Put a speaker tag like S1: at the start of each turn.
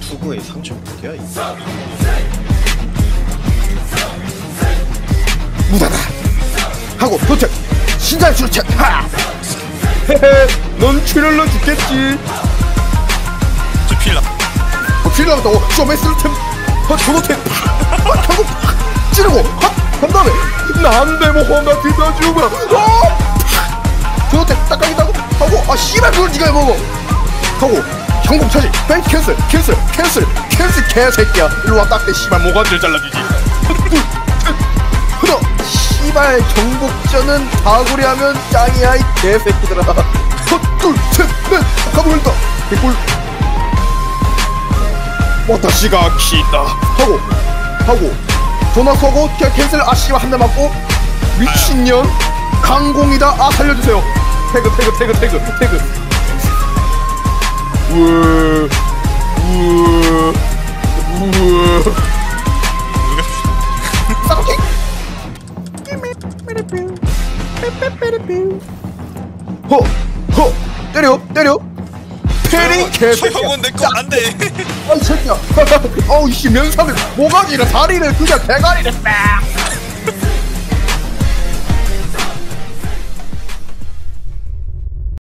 S1: 수구에 상처 어디야 이거?
S2: 무다다 하고 도착 신장 수류탄 하 헤헤 넌 출혈로 죽겠지
S3: 저 필라.
S2: 필 나갔다고 쇼메 수류탄 저도템 하고 찌르고 한 다음에 난데 뭐 혼자 뒤져주고 저도템 딱 가겠다고 하고 씨발 그걸 니가 해먹어 하고 항공 차지 뱅크 캔슬 개새끼야 일로와 딱대 씨발
S3: 모가지를 잘라주지.
S2: 흐러 씨발 정복전은 다구리 하면 짱이야 이 개새끼들아 헛둘셋넷 가보겠다 개꿀 와타시가 키다 하고 전화 켜고 캔슬 씨발 한 대 맞고 미친년 강공이다 살려주세요 태그 우와 쌍킥 허 때려 패링 개새끼야
S3: 형은 내거 안돼.
S2: 아이 새끼야 어우 씨 면상을 모가지를 다리를 그냥 대가리를 빡